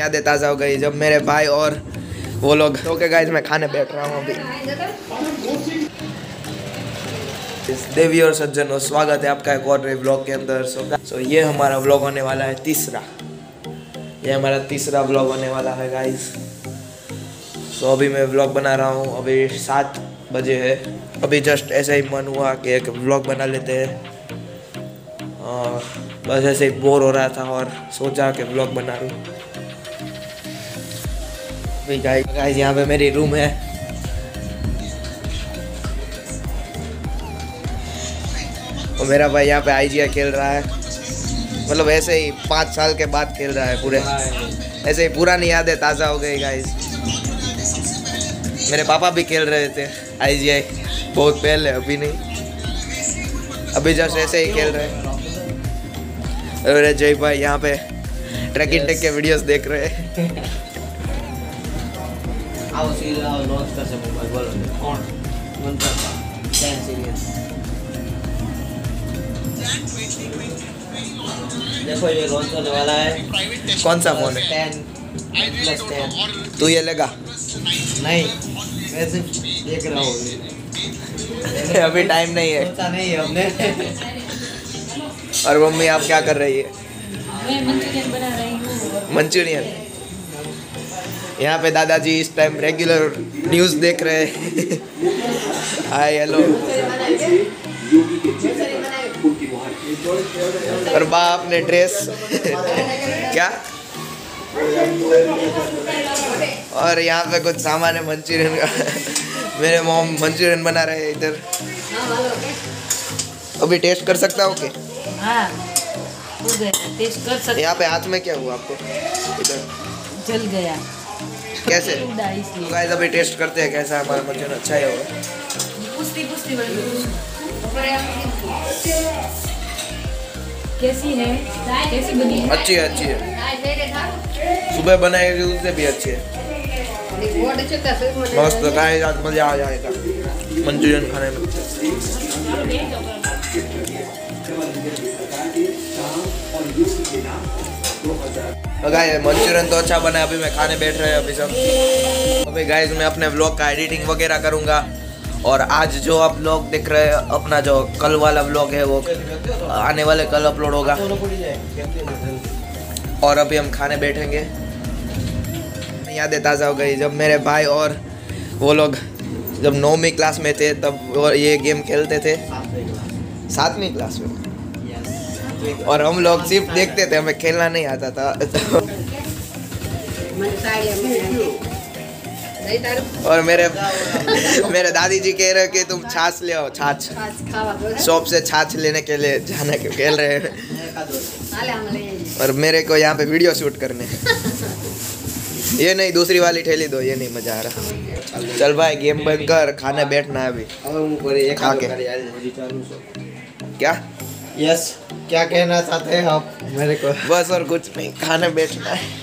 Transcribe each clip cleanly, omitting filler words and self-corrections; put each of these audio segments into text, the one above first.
यादें ताज़ा हो गई जब मेरे भाई और वो लोग। ओके गाइस, मैं खाने बैठ रहा हूँ अभी। देवी और सज्जनों, स्वागत है आपका एक और नए व्लॉग के अंदर। सो ये हमारा व्लॉग होने वाला है तीसरा। ये हमारा तीसरा व्लॉग होने वाला है गाइस। सो अभी मैं व्लॉग बना रहा हूँ। अभी 7 बजे है। अभी जस्ट ऐसे ही मन हुआ कि एक व्लॉग बना लेते हैं। बस ऐसे ही बोर हो रहा था और सोचा कि व्लॉग बना लूँ। अभी गाइस यहाँ पे मेरी रूम है। और मेरा भाई यहाँ पे IGI खेल रहा है। मतलब ऐसे ही 5 साल के बाद खेल रहा है पूरे। ऐसे ही पुरानी यादें ताज़ा हो गई गाइस। मेरे पापा भी खेल रहे थे IGI बहुत पहले, अभी नहीं। अभी जस्ट ऐसे ही खेल रहे हैं। और जय भाई यहाँ पे ट्रैकिंग टेक के वीडियोस देख रहे हैं। आओ सीधा लॉन्च कर सकते हैं। बोलो कौन सीरियस। देखो ये लॉन्च होने वाला है। कौन सा फोन है? 10+10। तू ये लेगा? नहीं, मैं सिर्फ देख रहा हूँ। अभी टाइम नहीं है। सोचा नहीं है हमने। और मम्मी आप क्या कर रही है? मैं मंचूरियन बना रही हूँ। मंचूरियन। यहाँ पे दादाजी इस टाइम रेगुलर न्यूज़ देख रहे हैं। Hi hello. और बाप ने ड्रेस क्या? और यहाँ पे कुछ सामान है मंचूरियन का। मेरे मॉम मंचूरियन बना रहे हैं इधर। अभी टेस्ट कर सकता हूँ क्या? हाँ, हो गया। टेस्ट कर सकते। यहाँ पे हाथ में क्या हुआ आपको? इधर जल गया। कैसे? इसलिए गाइस अभी टेस्ट करते हैं कैसा है हमारा मंचूरियन। अच्छा ही होगा। कैसी है? कैसी बनी है? अच्छी है, अच्छी है। सुबह बनाई गई उससे भी अच्छी है। मस्त गाइस, आज मजा आ जाएगा मंचूरियन खाने में। तो गाइस मंचूरियन तो अच्छा बना है। अभी मैं खाने बैठ रहे हैं अभी सब। अभी गाइस मैं अपने व्लॉग का एडिटिंग वगैरह करूँगा। और आज जो आप लोग देख रहे हैं अपना जो कल वाला व्लॉग है वो आने वाले कल अपलोड होगा। और अभी हम खाने बैठेंगे। यादें ताज़ा हो गई जब मेरे भाई और वो लोग जब 9वीं क्लास में थे तब वो ये गेम खेलते थे। 7वीं क्लास में। और हम लोग सिर्फ देखते थे, हमें खेलना नहीं आता था। और मेरे दादी जी कह रहे कि तुम छाछ ले आओ। छाछ शॉप से छाछ लेने के लिए जाने के खेल रहे हैं। और मेरे को यहाँ पे वीडियो शूट करने। ये नहीं, दूसरी वाली ठेली दो। ये नहीं मजा आ रहा। चल भाई गेम बंद कर, खाने बैठना है अभी। खा के क्या? यस, क्या कहना चाहते हैं आप मेरे को? बस और कुछ नहीं, खाने बैठना है।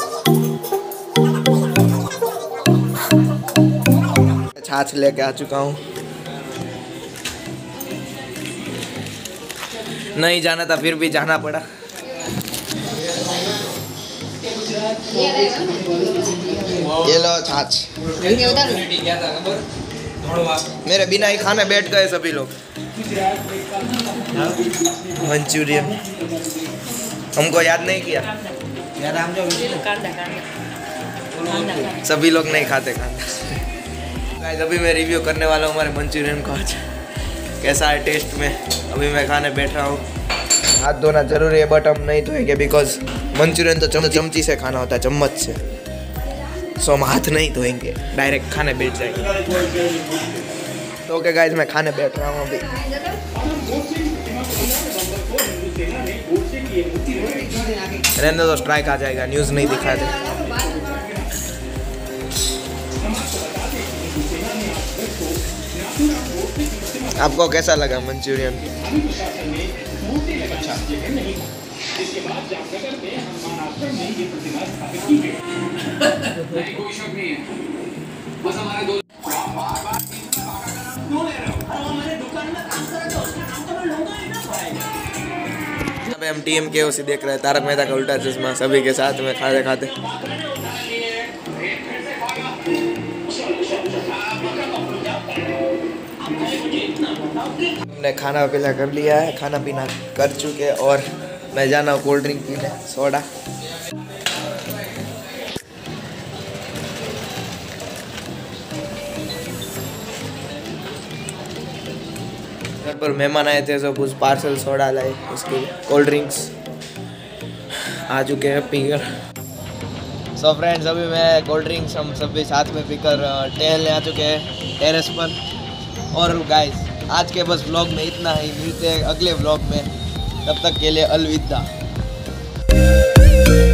छाछ लेके आ चुका हूँ। नहीं जाना था फिर भी जाना पड़ा। ये लो छाछ। मेरे बिना ही खाने बैठ गए सभी लोग। मंचूरियन हमको याद नहीं किया। सभी लोग नहीं खाते खाना। गाइस अभी मैं रिव्यू करने वाला हूँ हमारे मंचूरियन को आज कैसा है टेस्ट में। अभी मैं खाने बैठ रहा हूँ। हाथ धोना जरूरी है बट हम नहीं धोएंगे बिकॉज मंचूरियन तो चमची से खाना होता है, चम्मच से। सो हम हाथ नहीं धोएंगे, डायरेक्ट खाने बैठ जाएंगे। तो ओके गाइस मैं खाने बैठ रहा हूँ अभी। रहने दो, स्ट्राइक आ जाएगा, न्यूज़ नहीं दिखा दे। आपको कैसा लगा मंचूरियन? हम टीम के उसी देख रहे हैं, तारक मेहता का उल्टा चश्मा, सभी के साथ में खाते खाते। हमने खाना पीना कर लिया है, खाना पीना कर चुके और मैं जाना हूँ कोल्ड ड्रिंक पीने, सोडा। घर पर मेहमान आए थे तो कुछ पार्सल सोडा लाए, उसके कोल्ड ड्रिंक्स आ चुके हैं पीकर। सो फ्रेंड्स, अभी मैं कोल्ड ड्रिंक्स हम सभी साथ में पीकर टहलने आ चुके हैं टेरेस पर। और गाइस, आज के बस व्लॉग में इतना ही, मिलते हैं अगले व्लॉग में, तब तक के लिए अलविदा।